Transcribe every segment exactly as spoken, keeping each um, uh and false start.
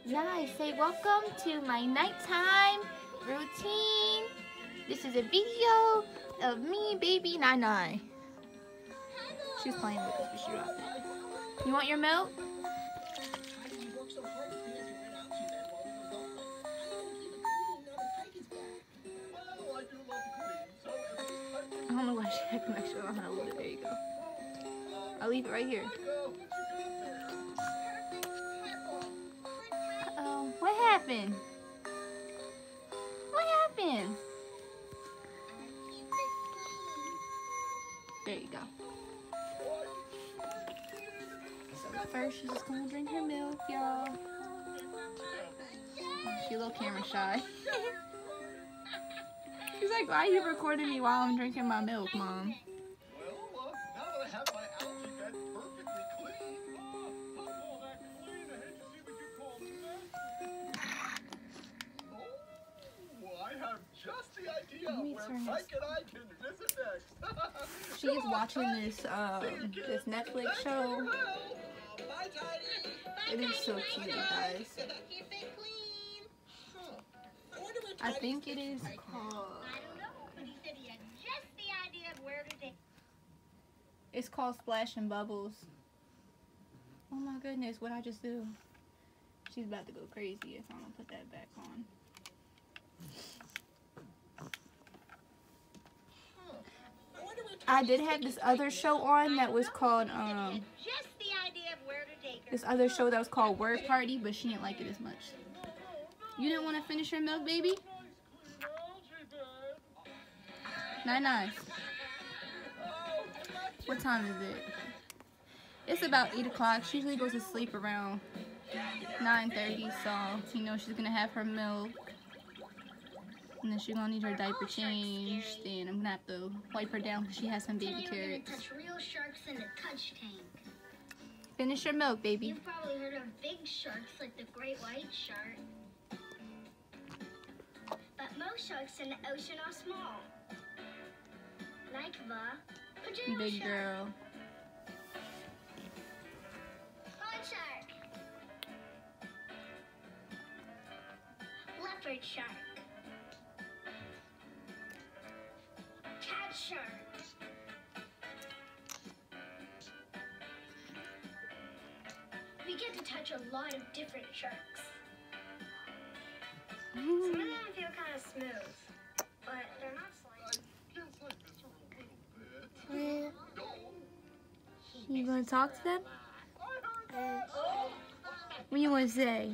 Nice. Say welcome to my nighttime routine. This is a video of me, baby Nai. She's playing with us, but she dropped it. You want your milk? I don't know why she had connection on her water. There you go. I'll leave it right here. Uh-oh. What happened? What happened? There you go. So first she's just gonna drink her milk, y'all. She's a little camera shy. She's like, why are you recording me while I'm drinking my milk, Mom? Well, uh, now that I have my algae bed perfectly clean. Oh, call that clean? I hate to see what you call messy. Oh, I have just the idea where Mike and I can visit next. She is watching this um this Netflix show. It is so cute, you guys. I think it is called. It's called Splash and Bubbles. Oh my goodness, what I just do? She's about to go crazy if I don't put that back on. I did have this other show on that was called um this other show that was called Word Party, but she didn't like it as much. You didn't want to finish your milk, baby? Nine nine. What time is it? It's about eight o'clock. She usually goes to sleep around nine thirty, so you know she's gonna have her milk. And then she's gonna need her diaper changed. Then I'm gonna have to wipe her down because she has some baby carrots. Touch real sharks in the touch tank. Finish your milk, baby. You've probably heard of big sharks like the great white shark. But most sharks in the ocean are small. Like the pajama Big shark. girl. Pond shark. Leopard shark. Cat shark. We get to touch a lot of different sharks. Some of them feel kind of smooth, but they're not slimy. I guess I miss her a little bit. You gonna talk to them? What you wanna say?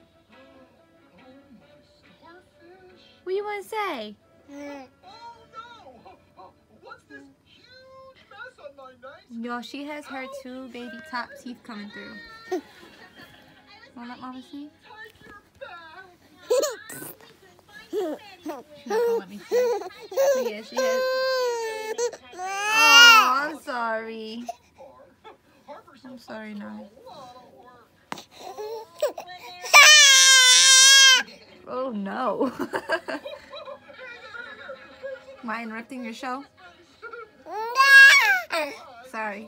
What you wanna say? Oh no! What's this huge mess on my nice? Y'all, she has her two baby top teeth coming through. Wanna let Mama see? Take your back. She's not gonna let me see. But yeah, she has. Oh, I'm sorry. I'm sorry, no. Oh no. Am I interrupting your show? Sorry.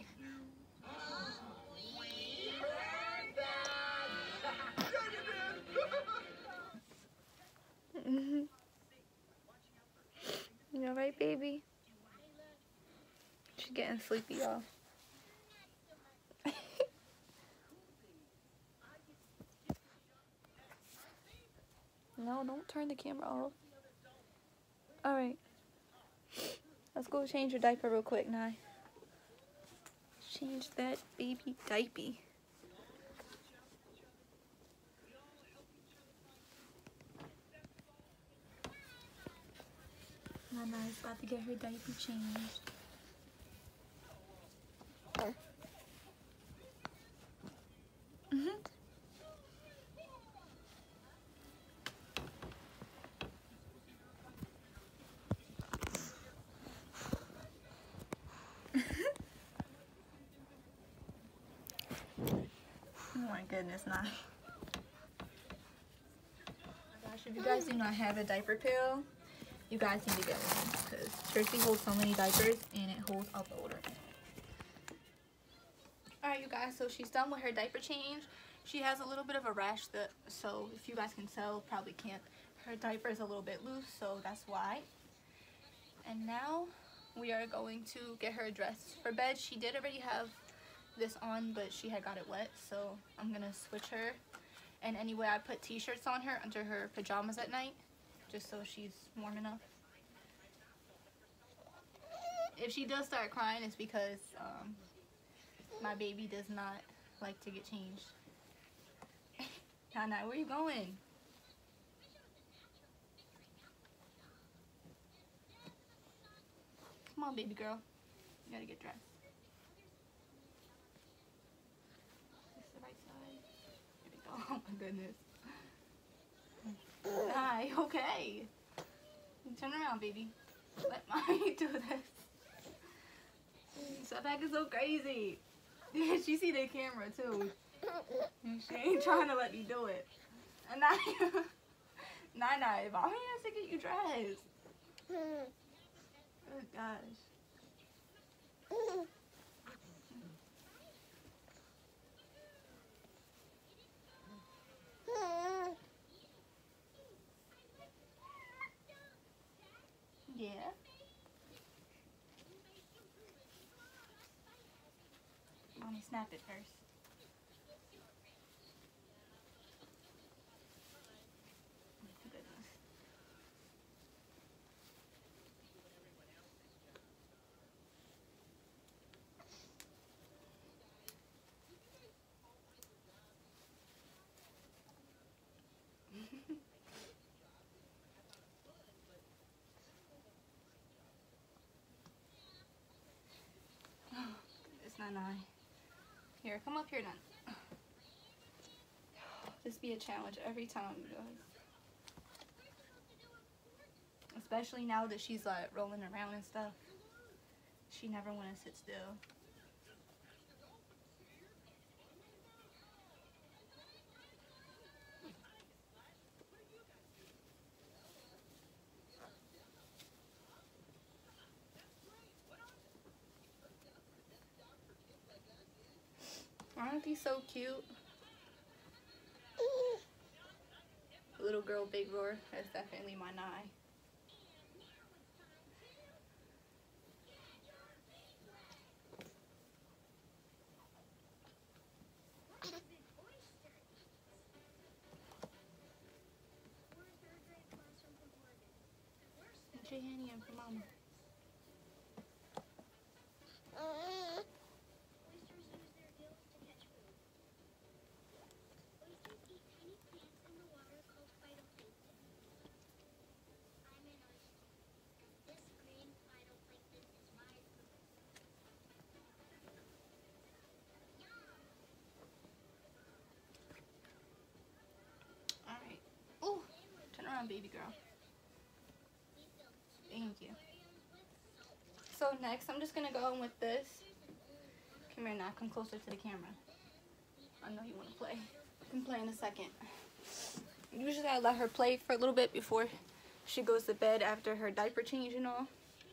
You alright, baby? She's getting sleepy, y'all. No, don't turn the camera off. Alright. Let's go change your diaper real quick, Nye. Change that baby diaper. Nana's about to get her diaper changed. Mm-hmm. Oh my goodness, nah. Gosh, if you guys do not have a diaper pill, you guys need to get one because Trixie holds so many diapers and it holds a loader. Alright, you guys, so she's done with her diaper change. She has a little bit of a rash, that, so if you guys can tell, probably can't. Her diaper is a little bit loose, so that's why. And now we are going to get her dressed for bed. She did already have this on, but she had got it wet, so I'm gonna switch her. And anyway, I put t-shirts on her under her pajamas at night, just so she's warm enough. If she does start crying, it's because um, my baby does not like to get changed. Nana, where you going? Come on, baby girl. You gotta get dressed. This is the right side. There we go. Oh my goodness. Hi, okay. Turn around, baby. Let mommy do this. Step back is so crazy. She see the camera too. And she ain't trying to let me do it. And now, nah, nah, mommy has to get you dressed. Oh gosh. Yeah. Mommy snapped it first. It's not nine. Here, come up here then. This be a challenge every time, you guys. Especially now that she's like rolling around and stuff. She never want to sit still. Aren't these so cute? Little girl, big roar. That's definitely my Nye. Put your hand in for mama. Alright. Oh, turn around, baby girl. Thank you. So next, I'm just gonna go in with this. Come here now, come closer to the camera. I know you wanna play. You can play in a second. Usually I let her play for a little bit before she goes to bed after her diaper change and all.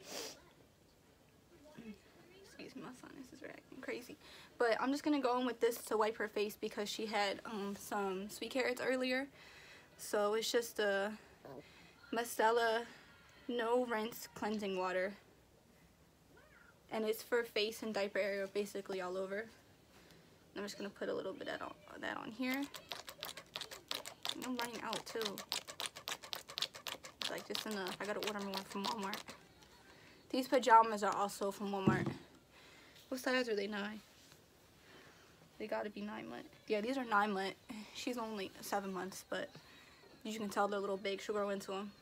Excuse me, my sinus is acting crazy. But I'm just gonna go in with this to wipe her face because she had um, some sweet carrots earlier. So it's just a Micellar no rinse cleansing water. And it's for face and diaper area, basically all over. I'm just gonna put a little bit of that on here. I'm running out too. It's like just enough. I gotta order more from Walmart. These pajamas are also from Walmart. What size are they? Nine? They gotta be nine month. Yeah, these are nine month. She's only seven months, but you can tell they're a little big. She'll grow into them.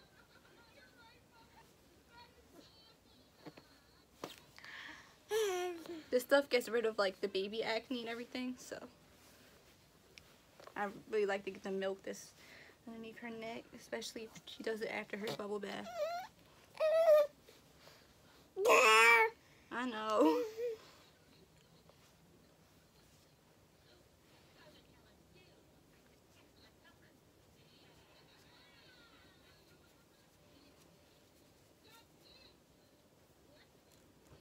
This stuff gets rid of like the baby acne and everything, so I really like to get the milk this underneath her neck, especially if she does it after her bubble bath. I know.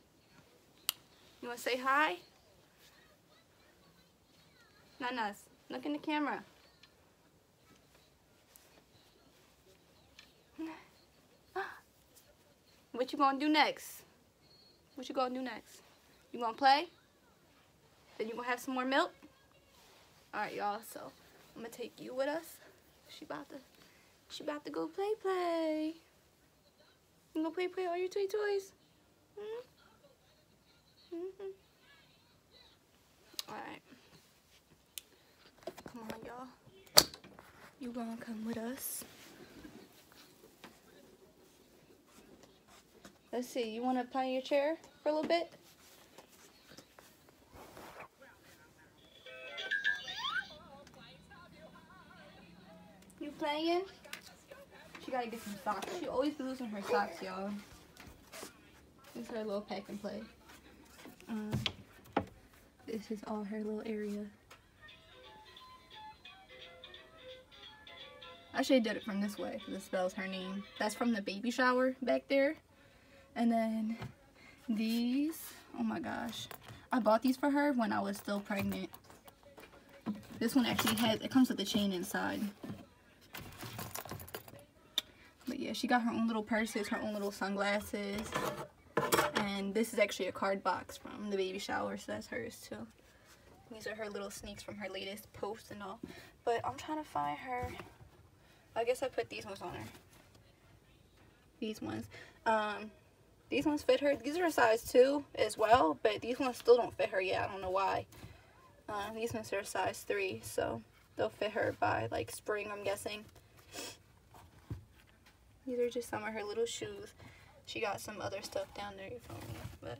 You want to say hi? Nanas, Look in the camera. What you gonna do next? What you gonna do next? You gonna play? Then you gonna have some more milk? Alright, y'all, so I'm gonna take you with us. She about to she about to go play play. You gonna play play all your toy toys? Mm-hmm. Mm-hmm. Alright. Come on, y'all. You gonna come with us? Let's see, you wanna play in your chair for a little bit? You playing? She gotta get some socks. She always be losing her socks, y'all. This is her little pack and play. Um, this is all her little area. I should have did it from this way because it spells her name. That's from the baby shower back there. And then these, oh my gosh. I bought these for her when I was still pregnant. This one actually has, it comes with a chain inside. But yeah, she got her own little purses, her own little sunglasses. And this is actually a card box from the baby shower, so that's hers too. These are her little sneaks from her latest post and all. But I'm trying to find her. I guess I put these ones on her. These ones. Um, these ones fit her. These are a size two as well, but these ones still don't fit her yet. I don't know why. Uh, these ones are a size three, so they'll fit her by like spring, I'm guessing. These are just some of her little shoes. She got some other stuff down there, you feel me? But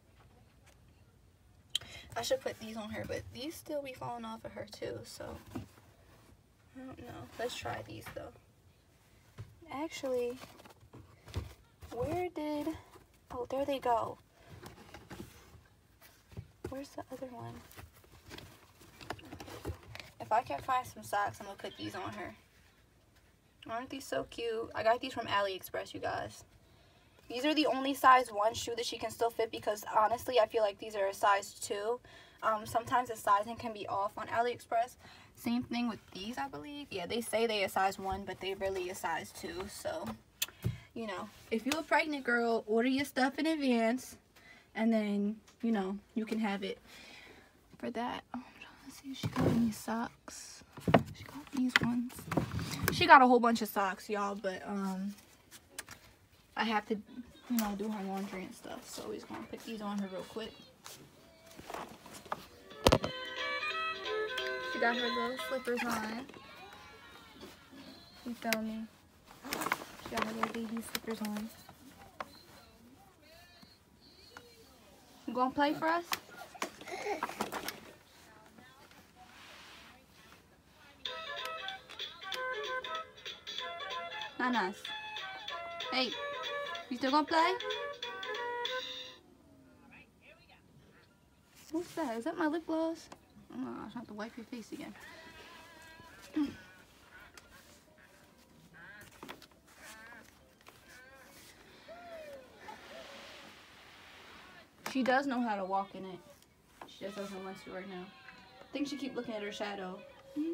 I should put these on her, but these still be falling off of her too, so I don't know. Let's try these though. Actually, where did, oh, there they go. Where's the other one? If I can find some socks, I'm gonna put these on her. Aren't these so cute? I got these from AliExpress, you guys. These are the only size one shoe that she can still fit because honestly, I feel like these are a size two. Um, sometimes the sizing can be off on AliExpress. Same thing with these, I believe. Yeah, they say they a size one, but they really a size two. So, you know, if you're a pregnant girl, order your stuff in advance. And then, you know, you can have it for that. Oh, I'm trying to see if she got any socks. She got these ones. She got a whole bunch of socks, y'all, but um, I have to, you know, do her laundry and stuff. So we're just gonna put these on her real quick. She got her little slippers on. You feel me? She got her little baby slippers on. You gonna play for us? Nanas. Hey, you still gonna play? What's that? Is that my lip gloss? Oh my gosh, I have to wipe your face again. She does know how to walk in it. She just doesn't want to right now. I think she keep looking at her shadow. Mm-hmm.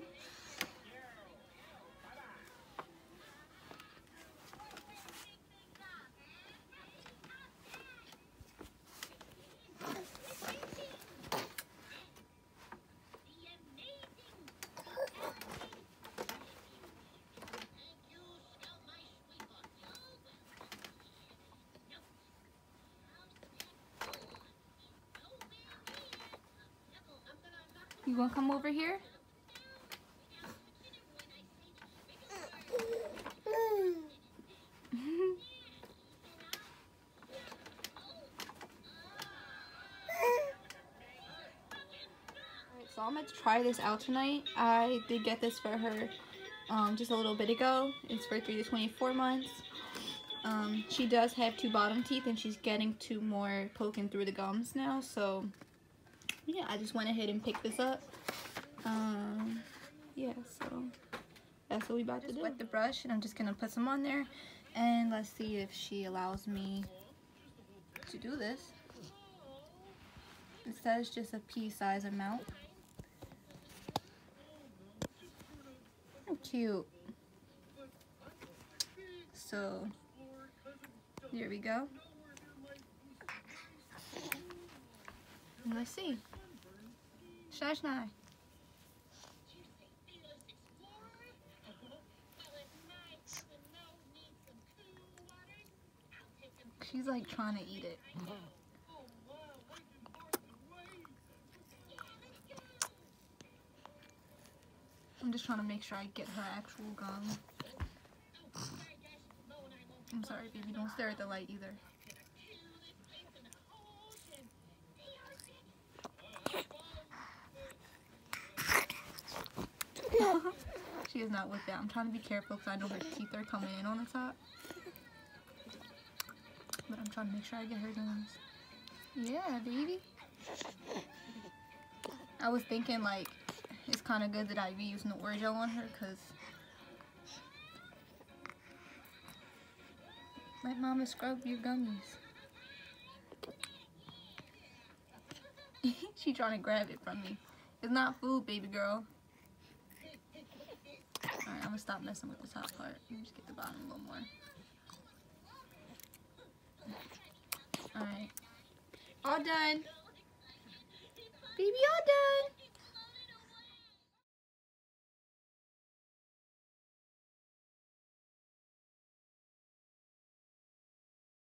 You gonna come over here? So I'm gonna try this out tonight. I did get this for her um, just a little bit ago. It's for three to twenty-four months. Um, she does have two bottom teeth and she's getting two more poking through the gums now. So yeah, I just went ahead and picked this up. Um, yeah, so that's what we about to do. Wet the brush and I'm just gonna put some on there and let's see if she allows me to do this. It says just a pea size amount. Oh, cute. So, here we go. And let's see. Shashnai. She's like trying to eat it. I'm just trying to make sure I get her actual gum. I'm sorry, baby. Don't stare at the light either. She is not with that. I'm trying to be careful because I know her teeth are coming in on the top. But I'm trying to make sure I get her gums. Yeah, baby. I was thinking like it's kind of good that I be using the Oreo on her because let mama scrub your gummies. She trying to grab it from me. It's not food, baby girl. Alright, I'm gonna stop messing with the top part. Let me just get the bottom a little more. Alright. All done. Baby, all done.